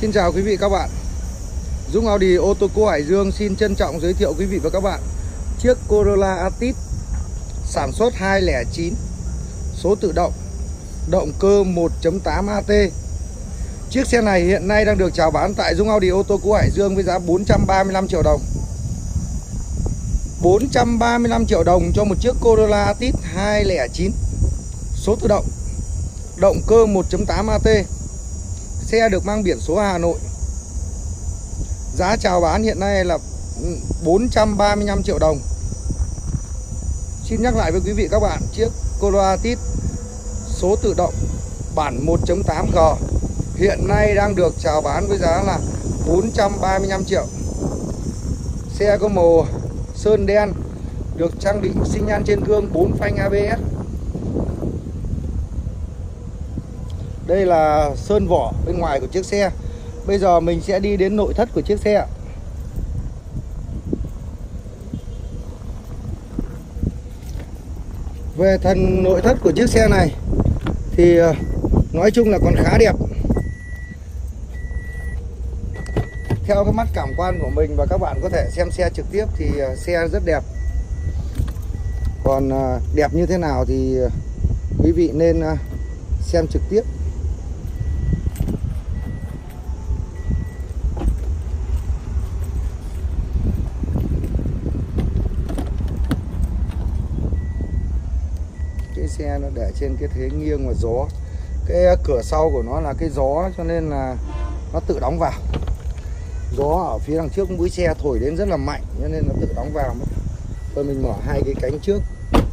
Xin chào quý vị các bạn. Dũng Audi ô tô cô Hải Dương xin trân trọng giới thiệu quý vị và các bạn chiếc Corolla Altis sản xuất 2009, số tự động, động cơ 1.8 AT. Chiếc xe này hiện nay đang được chào bán tại Dũng Audi ô tô cô Hải Dương với giá 435 triệu đồng. 435 triệu đồng cho một chiếc Corolla Altis 2009, số tự động, động cơ 1.8 AT. Xe được mang biển số Hà Nội. Giá chào bán hiện nay là 435 triệu đồng. Xin nhắc lại với quý vị các bạn, chiếc Corolla Altis số tự động bản 1.8G hiện nay đang được chào bán với giá là 435 triệu. Xe có màu sơn đen, được trang bị xi nhan trên gương 4 phanh ABS. Đây là sơn vỏ bên ngoài của chiếc xe. Bây giờ mình sẽ đi đến nội thất của chiếc xe. Về phần nội thất của chiếc xe này thì nói chung là còn khá đẹp. Theo cái mắt cảm quan của mình và các bạn có thể xem xe trực tiếp thì xe rất đẹp. Còn đẹp như thế nào thì quý vị nên xem trực tiếp. Cái xe nó để trên cái thế nghiêng và gió. Cái cửa sau của nó là cái gió cho nên là nó tự đóng vào. Gió ở phía đằng trước mũi xe thổi đến rất là mạnh cho nên nó tự đóng vào. Rồi mình mở hai cái cánh trước.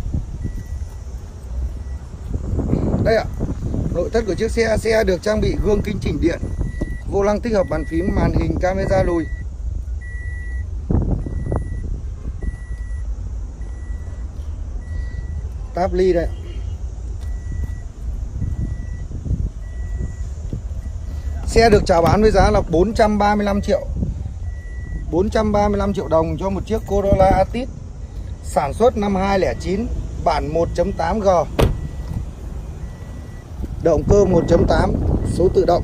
Đây ạ, nội thất của chiếc xe được trang bị gương kính chỉnh điện, vô lăng tích hợp bàn phím, màn hình camera lùi. Táp ly đây. Xe được chào bán với giá là 435 triệu. 435 triệu đồng cho một chiếc Corolla Altis sản xuất năm 2009, bản 1.8G, động cơ 1.8, số tự động.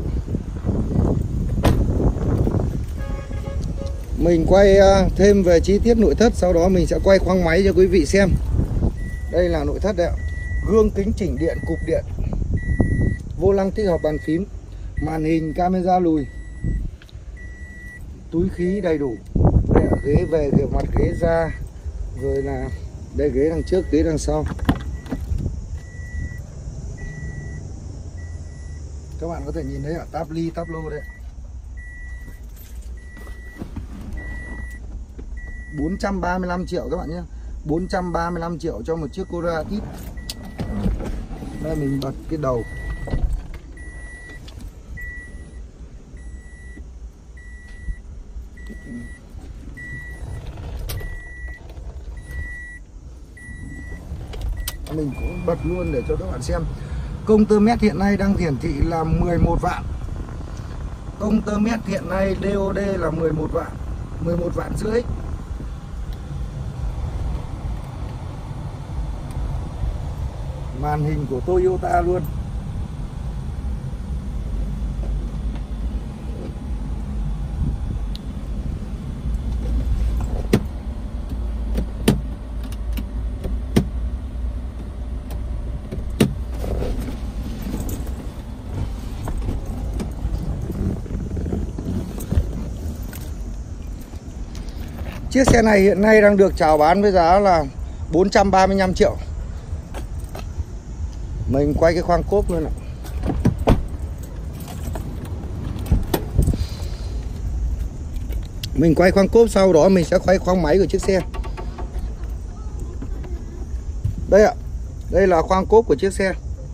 Mình quay thêm về chi tiết nội thất, sau đó mình sẽ quay khoang máy cho quý vị xem. Đây là nội thất đấy ạ. Gương kính chỉnh điện, cụp điện, vô lăng tích hợp bàn phím, màn hình camera lùi, túi khí đầy đủ. Đây là ghế về, mặt ghế ra, rồi là đây ghế đằng trước, ghế đằng sau. Các bạn có thể nhìn thấy ở táp ly, táp lô đây. 435 triệu các bạn nhé. 435 triệu cho một chiếc Corolla Altis. Đây mình bật cái đầu. Mình cũng bật luôn để cho các bạn xem. Công tơ mét hiện nay đang hiển thị là 11 vạn. Công tơ mét hiện nay DOD là 11 vạn, 11 vạn rưỡi. Màn hình của Toyota luôn. Chiếc xe này hiện nay đang được chào bán với giá là 435 triệu. Mình quay cái khoang cốp luôn ạ. Mình quay khoang cốp, sau đó mình sẽ quay khoang máy của chiếc xe. Đây ạ. Đây là khoang cốp của chiếc xe.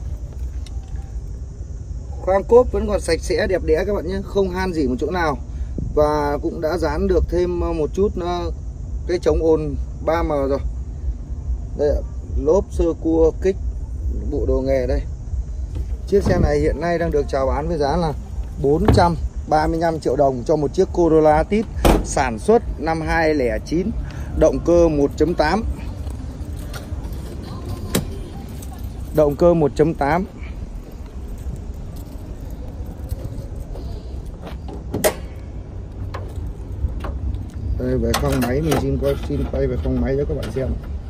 Khoang cốp vẫn còn sạch sẽ đẹp đẽ các bạn nhé, không han gì một chỗ nào. Và cũng đã dán được thêm một chút cái chống ồn 3M rồi. Đây ạ. Lốp sơ cua kích, bộ đồ nghề đây. Chiếc xe này hiện nay đang được chào bán với giá là 435 triệu đồng cho một chiếc Corolla Altis sản xuất năm 2009, động cơ 1.8. Động cơ 1.8. Đây về khoang máy mình xin quay về khoang máy cho các bạn xem.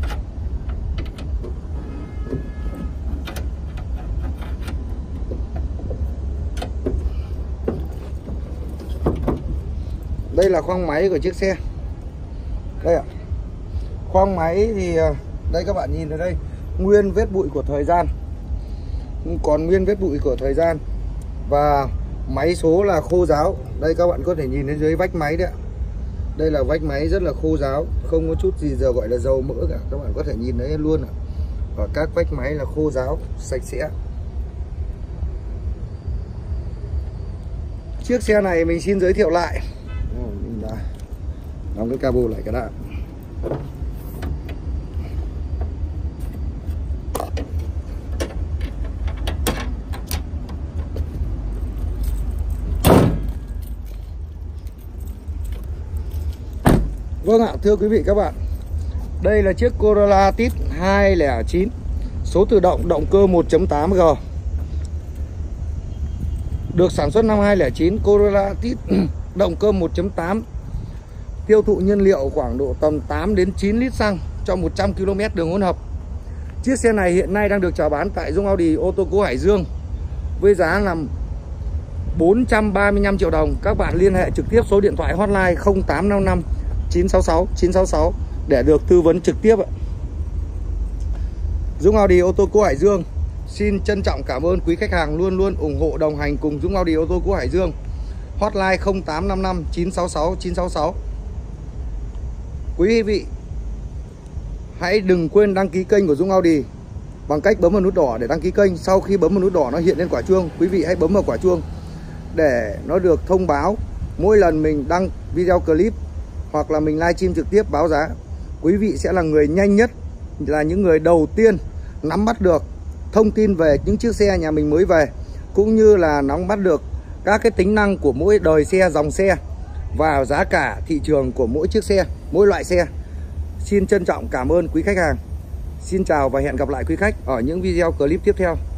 Đây là khoang máy của chiếc xe. Đây ạ. Khoang máy thì đây các bạn nhìn ở đây, nguyên vết bụi của thời gian. Còn nguyên vết bụi của thời gian. Và máy số là khô ráo. Đây các bạn có thể nhìn thấy dưới vách máy đấy ạ. Đây là vách máy rất là khô ráo, không có chút gì giờ gọi là dầu mỡ cả. Các bạn có thể nhìn thấy luôn ạ. Và các vách máy là khô ráo, sạch sẽ. Chiếc xe này mình xin giới thiệu lại. Mình đã đóng cái cabo lại cái đã. Vâng ạ, thưa quý vị các bạn, đây là chiếc Corolla Tiz 209, số tự động, động cơ 1.8G, được sản xuất năm 2009. Corolla Tiz động cơ 1.8, tiêu thụ nhiên liệu khoảng độ tầm 8 đến 9 lít xăng cho 100 km đường hỗn hợp. Chiếc xe này hiện nay đang được chào bán tại Dung Audi ô tô cũ Hải Dương với giá là 435 triệu đồng. Các bạn liên hệ trực tiếp số điện thoại hotline 0855 966 966 để được tư vấn trực tiếp ạ. Dung Audi ô tô cũ Hải Dương xin trân trọng cảm ơn quý khách hàng luôn luôn ủng hộ đồng hành cùng Dung Audi ô tô cũ Hải Dương. Hotline 0855 966 966. Quý vị hãy đừng quên đăng ký kênh của Dung Audi bằng cách bấm vào nút đỏ để đăng ký kênh. Sau khi bấm vào nút đỏ nó hiện lên quả chuông, quý vị hãy bấm vào quả chuông để nó được thông báo mỗi lần mình đăng video clip hoặc là mình livestream trực tiếp báo giá. Quý vị sẽ là người nhanh nhất, là những người đầu tiên nắm bắt được thông tin về những chiếc xe nhà mình mới về, cũng như là nắm bắt được các cái tính năng của mỗi đời xe, dòng xe và giá cả thị trường của mỗi chiếc xe, mỗi loại xe. Xin trân trọng cảm ơn quý khách hàng. Xin chào và hẹn gặp lại quý khách ở những video clip tiếp theo.